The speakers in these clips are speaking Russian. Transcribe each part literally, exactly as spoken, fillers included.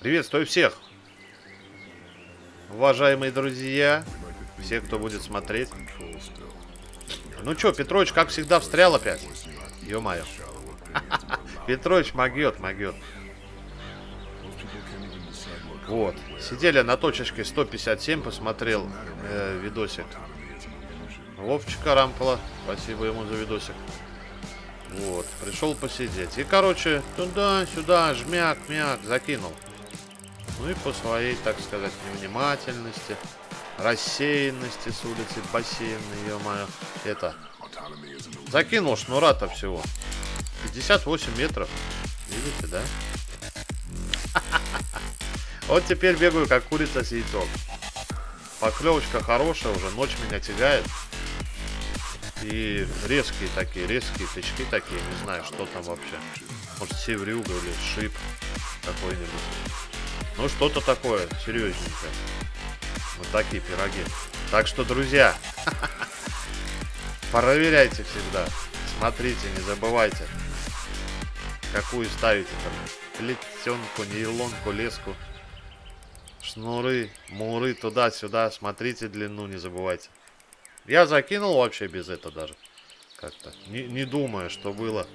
Приветствую всех, уважаемые друзья, все, кто будет смотреть. Ну чё, Петрович, как всегда, встрял опять. Ё-моё. Петрович могёт, могёт. Вот. Сидели на точечке сто пятьдесят семь, посмотрел э, видосик Вовчика Рампола. Спасибо ему за видосик. Вот. Пришел посидеть. И, короче, туда-сюда, жмяк-мяк, закинул. Ну и по своей, так сказать, невнимательности, рассеянности с улицы бассейна, ё-моё, это, закинул шнура-то всего пятьдесят восемь метров, видите, да? Вот теперь бегаю, как курица с яйцом. Поклевочка хорошая уже, ночь меня тягает. И резкие такие, резкие тычки такие, не знаю, что там вообще. Может, севрюга или шип какой-нибудь. Ну, что-то такое серьезненькое. Вот такие пироги. Так что, друзья, проверяйте всегда. Смотрите, не забывайте, какую ставите там. Плетенку, нейлонку, леску, шнуры, муры, туда-сюда. Смотрите длину, не забывайте. Я закинул вообще без этого даже. Как-то. Не, не думая, что было.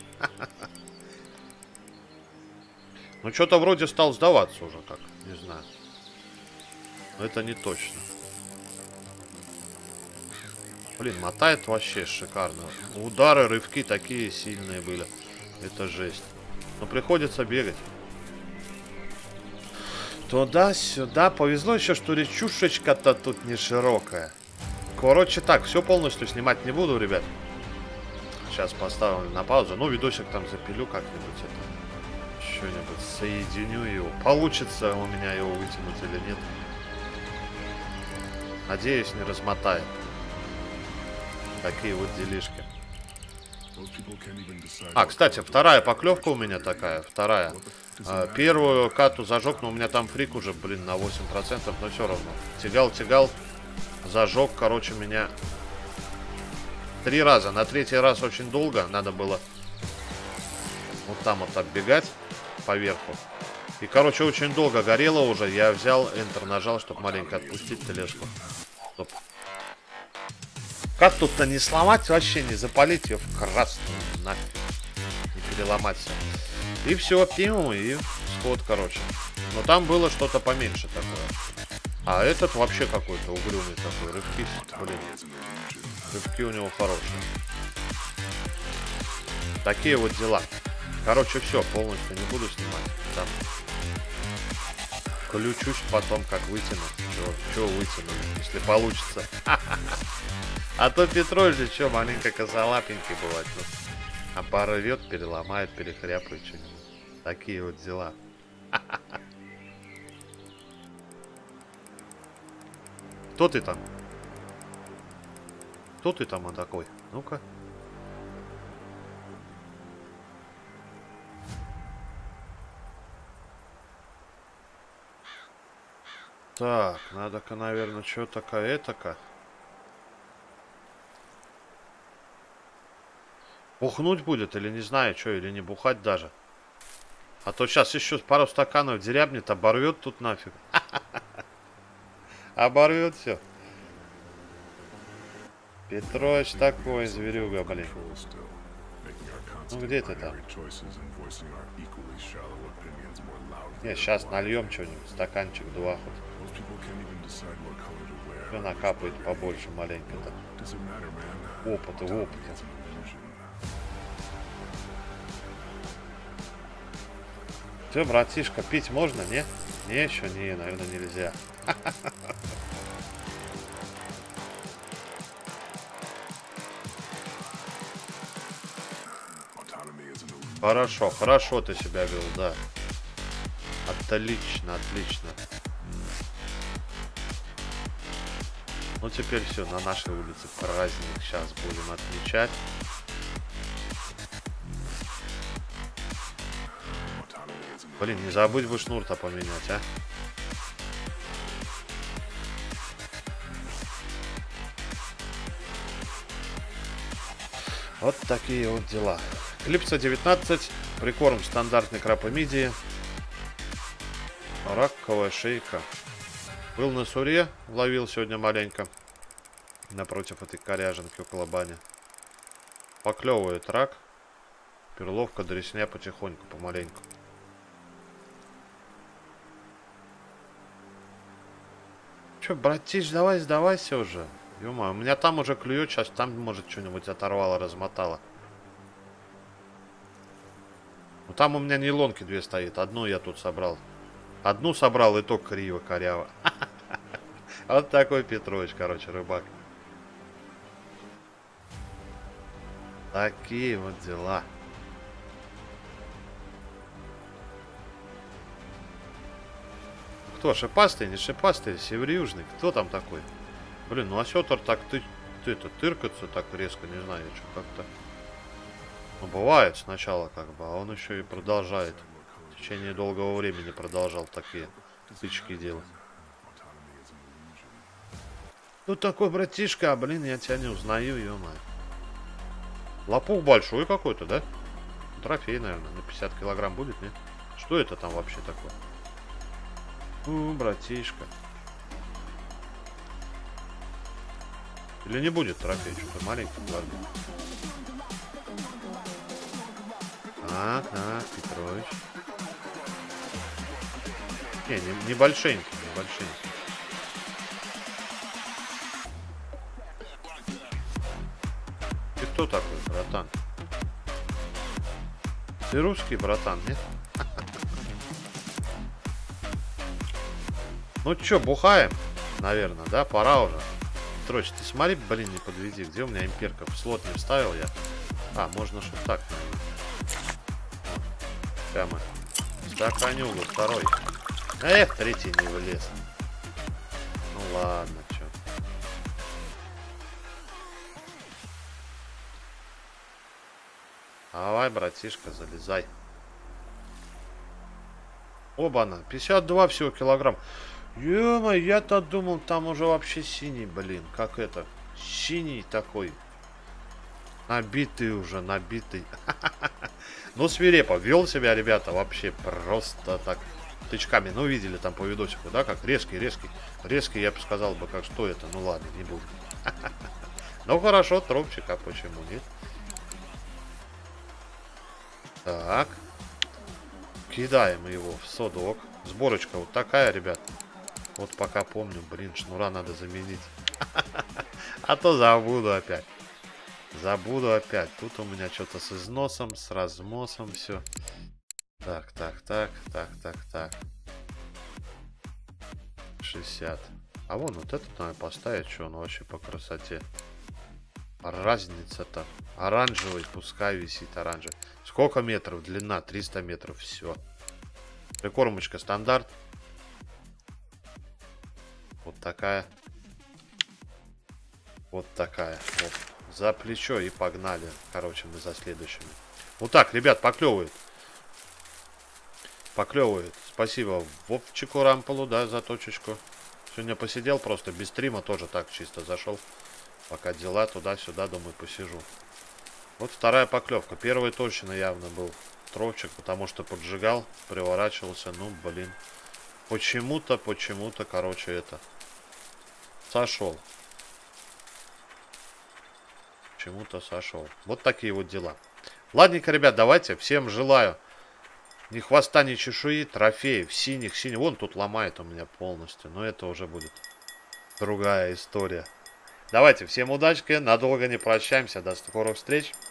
Ну, что-то вроде стал сдаваться уже как. Не знаю. Но это не точно. Блин, мотает вообще шикарно. Удары, рывки такие сильные были. Это жесть. Но приходится бегать. Туда-сюда. Повезло еще, что речушечка-то тут не широкая. Короче, так, все полностью снимать не буду, ребят. Сейчас поставим на паузу. Ну, видосик там запилю как-нибудь это. Что-нибудь соединю его. Получится у меня его вытянуть или нет. Надеюсь, не размотает. Такие вот делишки. А, кстати, вторая поклевка у меня такая. Вторая. А, первую кату зажег, но у меня там фрик уже, блин, на восемь процентов, но все равно. Тягал, тягал. Зажег, короче, меня три раза. На третий раз очень долго. Надо было вот там вот оббегать поверху. И, короче, очень долго горело уже. Я взял, Enter нажал, чтобы маленько отпустить тележку. Стоп. Как тут-то не сломать, вообще не запалить ее в красную, нафиг. Не переломать все. И все, пьем, и сход, короче. Но там было что-то поменьше такое. А этот вообще какой-то угрюмый такой. Рывки, блин. Рывки у него хорошие. Такие вот дела. Короче, все, полностью не буду снимать. Там включусь потом, как вытяну. Че вытяну, если получится. А то Петрович же что, маленько косолапенький бывает. А порвет, переломает, перехряпает что-нибудь. Такие вот дела. Кто ты там? Кто ты там, он такой? Ну-ка. Так, надо-ка, наверное, что-то-ка это-ка. Бухнуть будет или не знаю, что, или не бухать даже. А то сейчас еще пару стаканов дерябнет, оборвет тут нафиг. Оборвет все. Петрович такой зверюга, блин. Ну где ты там? Не, сейчас нальем что-нибудь, стаканчик два хоть. Все накапает побольше маленько-то. Опыта, опыта. Все, братишка, пить можно, не? Не, еще не, наверное, нельзя. Хорошо, хорошо ты себя вел, да. Отлично, отлично. Ну теперь все, на нашей улице праздник сейчас будем отмечать. Блин, не забыть бы шнур-то поменять, а? Вот такие вот дела. Клипса девятнадцать, прикорм стандартный крапа мидии. Раковая шейка. Был на суре, ловил сегодня маленько. Напротив этой коряженки около бани. Поклевывает рак. Перловка, дресня потихоньку, помаленьку. Че, братиш, давай сдавайся уже. Ё-моё, у меня там уже клюет, сейчас там, может, что-нибудь оторвало, размотало. Ну там у меня нейлонки две стоит. Одну я тут собрал. Одну собрал, и то криво, коряво. Вот такой Петрович, короче, рыбак. Такие вот дела. Кто, шипастый, не шипастый, северо-южный? Кто там такой? Блин, ну осетр так ты, ты это тыркаться так резко, не знаю, что как-то. Ну, бывает сначала как бы, а он еще и продолжает. В течение долгого времени продолжал такие тычки делать. Ну, такой братишка, а, блин, я тебя не узнаю, ё-моё. Лопух большой какой-то, да? Трофей, наверное, на пятьдесят килограмм будет, нет? Что это там вообще такое? Ну, братишка. Или не будет трофей, что-то маленький, ладно. Так, так, Петрович. Не, не, не большенький, не большенький. Ты кто такой, братан? Ты русский, братан, нет? Ну чё, бухаем? Наверное, да? Пора уже. Петрович, ты смотри, блин, не подведи. Где у меня имперка? В слот не вставил я. А, можно что так, наверное. Прямо. Стаканюгу второй. Эх, третий не вылез. Ну ладно, чё. Давай, братишка, залезай. Оба-на, пятьдесят два всего килограмм. Ё-моё, я-то думал, там уже вообще синий, блин. Как это? Синий такой. Набитый уже, набитый. Ну, свирепо. Вел себя, ребята, вообще просто так. Тычками. Ну, видели там по видосику, да? Как резкий, резкий. Резкий, я бы сказал бы, как что это. Ну, ладно, не буду. Ну, хорошо, тропчик, а почему нет? Так. Кидаем его в садок. Сборочка вот такая, ребят. Вот пока помню. Блин, шнура надо заменить. А то забуду опять. Забуду опять. Тут у меня что-то с износом, с размосом все. Так, так, так, так, так, так. шестьдесят. А вон вот этот надо поставить, что он вообще по красоте. Разница-то. Оранжевый, пускай висит оранжевый. Сколько метров? Длина триста метров. Все. Прикормочка стандарт. Вот такая. Вот такая. Вот. За плечо и погнали. Короче, мы за следующими. Вот так, ребят, поклевывает. Поклевывает. Спасибо Вовчику Рамполу, да, за точечку. Сегодня посидел просто без стрима, тоже так чисто зашел. Пока дела туда-сюда, думаю, посижу. Вот вторая поклевка. Первый точно явно был тропчик, потому что поджигал, приворачивался. Ну, блин. Почему-то, почему-то, короче, это... Сошел. Почему-то сошел. Вот такие вот дела. Ладненько, ребят, давайте. Всем желаю ни хвоста, ни чешуи, трофеев, синих, синих. Вон тут ломает у меня полностью. Но это уже будет другая история. Давайте, всем удачи. Надолго не прощаемся. До скорых встреч.